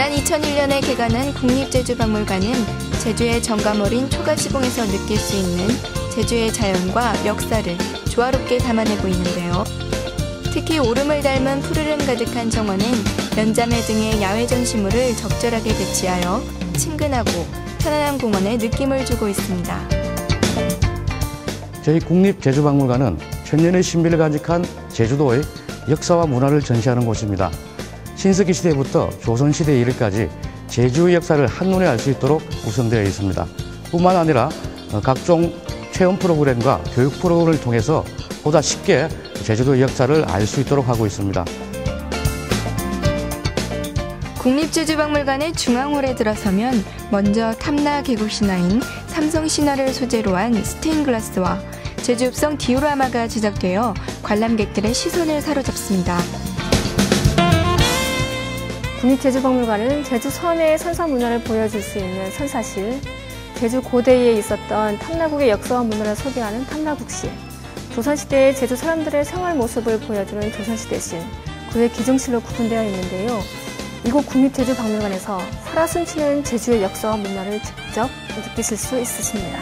지난 2001년에 개관한 국립제주박물관은 제주의 정감 어린 초가시봉에서 느낄 수 있는 제주의 자연과 역사를 조화롭게 담아내고 있는데요. 특히 오름을 닮은 푸르름 가득한 정원은 연자매 등의 야외 전시물을 적절하게 배치하여 친근하고 편안한 공원의 느낌을 주고 있습니다. 저희 국립제주박물관은 천년의 신비를 간직한 제주도의 역사와 문화를 전시하는 곳입니다. 신석기 시대부터 조선시대에 이르기까지 제주의 역사를 한눈에 알 수 있도록 구성되어 있습니다. 뿐만 아니라 각종 체험 프로그램과 교육 프로그램을 통해서 보다 쉽게 제주도의 역사를 알 수 있도록 하고 있습니다. 국립제주박물관의 중앙홀에 들어서면 먼저 탐라 계곡 신화인 삼성 신화를 소재로 한 스테인글라스와 제주 읍성 디오라마가 제작되어 관람객들의 시선을 사로잡습니다. 국립제주박물관은 제주 섬의 선사 문화를 보여줄 수 있는 선사실, 제주 고대에 있었던 탐라국의 역사와 문화를 소개하는 탐라국실, 조선시대의 제주 사람들의 생활 모습을 보여주는 조선시대실, 그 외 기종실로 구분되어 있는데요. 이곳 국립제주박물관에서 살아 숨쉬는 제주의 역사와 문화를 직접 느끼실 수 있으십니다.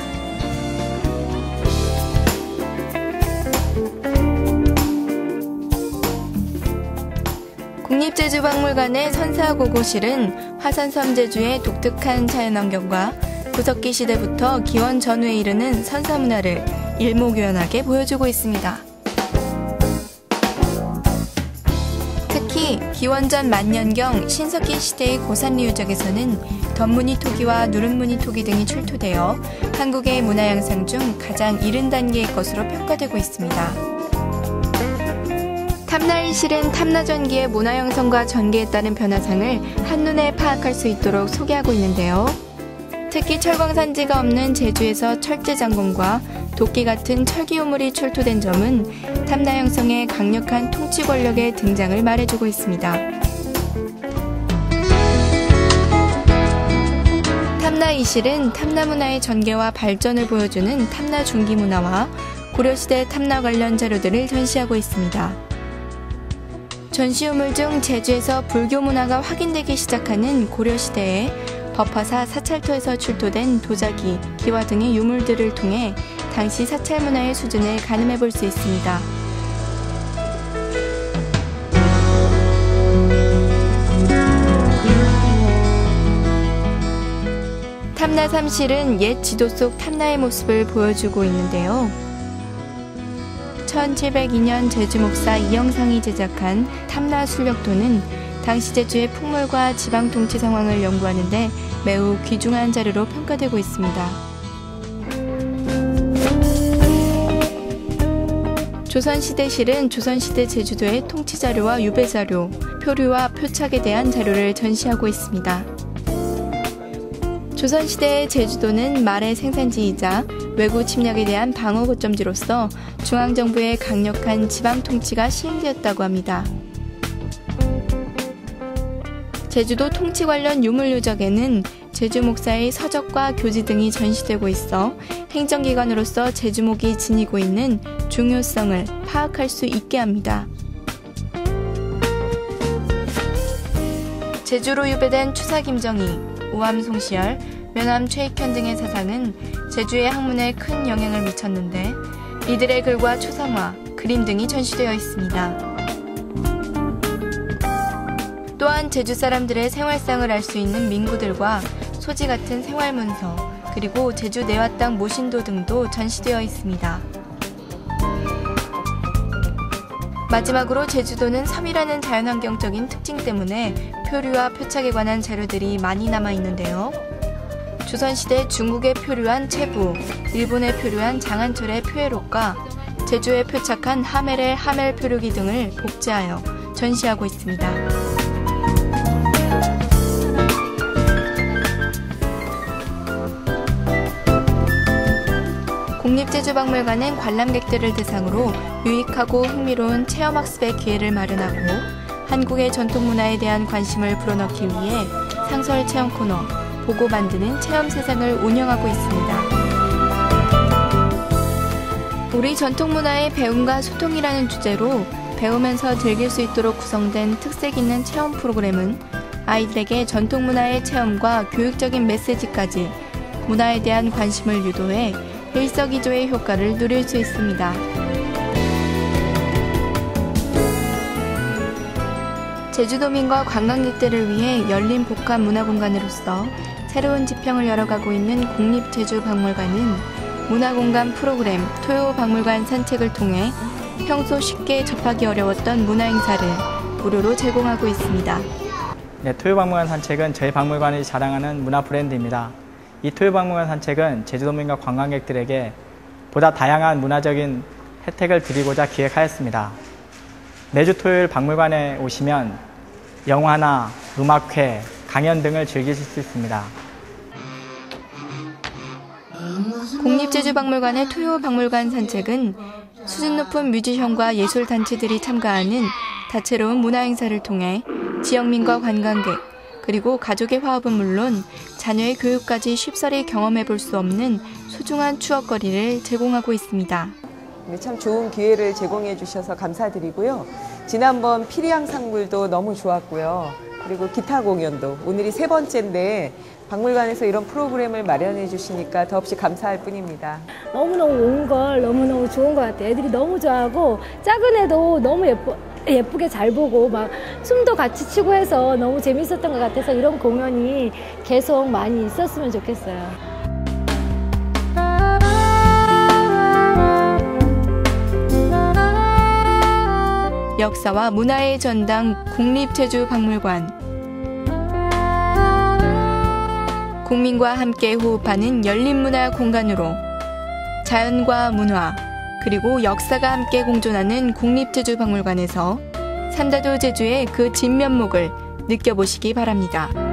국립제주박물관의 선사고고실은 화산섬 제주의 독특한 자연환경과 구석기 시대부터 기원 전후에 이르는 선사문화를 일목요연하게 보여주고 있습니다. 특히 기원전 만년경 신석기 시대의 고산리 유적에서는 덧무늬 토기와 누름무늬 토기 등이 출토되어 한국의 문화 양상 중 가장 이른 단계의 것으로 평가되고 있습니다. 탐라인실은 탐라전기의 문화 형성과 전개에 따른 변화상을 한눈에 파악할 수 있도록 소개하고 있는데요. 특히 철광산지가 없는 제주에서 철제장군과 도끼 같은 철기 유물이 출토된 점은 탐라 형성의 강력한 통치 권력의 등장을 말해주고 있습니다. 탐라이실은 탐라문화의 전개와 발전을 보여주는 탐라 중기문화와 고려시대 탐라 관련 자료들을 전시하고 있습니다. 전시유물 중 제주에서 불교 문화가 확인되기 시작하는 고려시대에 법화사 사찰터에서 출토된 도자기, 기와 등의 유물들을 통해 당시 사찰 문화의 수준을 가늠해 볼 수 있습니다. 탐라 3실은 옛 지도 속 탐라의 모습을 보여주고 있는데요. 1702년 제주 목사 이영상이 제작한 탐라 순력도는 당시 제주의 풍물과 지방 통치 상황을 연구하는 데 매우 귀중한 자료로 평가되고 있습니다. 조선시대실은 조선시대 제주도의 통치 자료와 유배 자료, 표류와 표착에 대한 자료를 전시하고 있습니다. 조선시대의 제주도는 말의 생산지이자 외구 침략에 대한 방어 거점지로서 중앙정부의 강력한 지방 통치가 시행되었다고 합니다. 제주도 통치 관련 유물 유적에는 제주 목사의 서적과 교지 등이 전시되고 있어 행정기관으로서 제주목이 지니고 있는 중요성을 파악할 수 있게 합니다. 제주로 유배된 추사 김정희, 우암 송시열, 면함 최익현 등의 사상은 제주의 학문에 큰 영향을 미쳤는데 이들의 글과 초상화, 그림 등이 전시되어 있습니다. 또한 제주 사람들의 생활상을 알 수 있는 민구들과 소지 같은 생활문서, 그리고 제주 내화땅 모신도 등도 전시되어 있습니다. 마지막으로 제주도는 섬이라는 자연환경적인 특징 때문에 표류와 표착에 관한 자료들이 많이 남아있는데요. 조선시대 중국에 표류한 채부, 일본에 표류한 장한철의 표해록과 제주에 표착한 하멜의 하멜 표류기 등을 복제하여 전시하고 있습니다. 국립제주박물관은 관람객들을 대상으로 유익하고 흥미로운 체험학습의 기회를 마련하고 한국의 전통문화에 대한 관심을 불어넣기 위해 상설 체험 코너, 보고 만드는 체험 세상을 운영하고 있습니다. 우리 전통문화의 배움과 소통이라는 주제로 배우면서 즐길 수 있도록 구성된 특색 있는 체험 프로그램은 아이들에게 전통문화의 체험과 교육적인 메시지까지 문화에 대한 관심을 유도해 일석이조의 효과를 누릴 수 있습니다. 제주도민과 관광객들을 위해 열린 복합 문화공간으로서 새로운 지평을 열어가고 있는 국립제주박물관은 문화공간 프로그램 토요박물관 산책을 통해 평소 쉽게 접하기 어려웠던 문화행사를 무료로 제공하고 있습니다. 네, 토요박물관 산책은 저희 박물관이 자랑하는 문화 브랜드입니다. 이 토요박물관 산책은 제주도민과 관광객들에게 보다 다양한 문화적인 혜택을 드리고자 기획하였습니다. 매주 토요일 박물관에 오시면 영화나 음악회, 강연 등을 즐기실 수 있습니다. 국립제주박물관의 토요박물관 산책은 수준 높은 뮤지션과 예술단체들이 참가하는 다채로운 문화행사를 통해 지역민과 관광객, 그리고 가족의 화합은 물론 자녀의 교육까지 쉽사리 경험해 볼 수 없는 소중한 추억거리를 제공하고 있습니다. 참 좋은 기회를 제공해 주셔서 감사드리고요. 지난번 피리양상불도 너무 좋았고요. 그리고 기타 공연도 오늘이 3번째인데 박물관에서 이런 프로그램을 마련해 주시니까 더없이 감사할 뿐입니다. 너무너무 온 걸 너무너무 좋은 것 같아요. 애들이 너무 좋아하고 작은 애도 너무 예쁘게 잘 보고 막 춤도 같이 추고 해서 너무 재밌었던 것 같아서 이런 공연이 계속 많이 있었으면 좋겠어요. 역사와 문화의 전당 국립제주박물관. 국민과 함께 호흡하는 열린 문화 공간으로 자연과 문화, 그리고 역사가 함께 공존하는 국립제주박물관에서 삼다도 제주의 그 진면목을 느껴보시기 바랍니다.